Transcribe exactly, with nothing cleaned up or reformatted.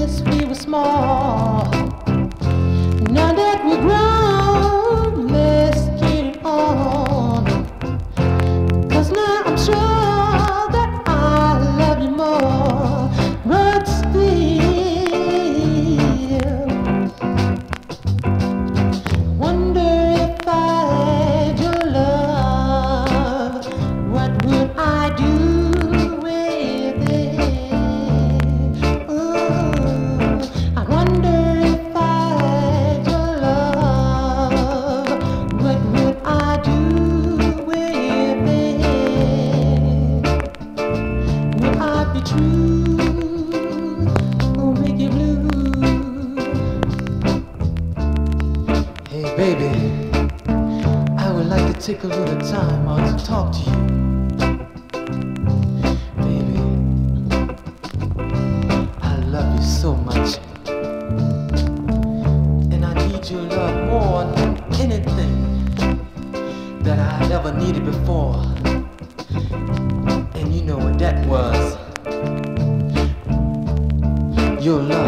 since we were small. Now that we're grown, let's get it on. 'Cause now I'm sure that I love you more. But still, wonder if I had your love, what would I do? Hey baby, I would like to take a little time out to talk to you. Baby, I love you so much, and I need your love more than anything that I ever needed before. And you know what that was? Your love.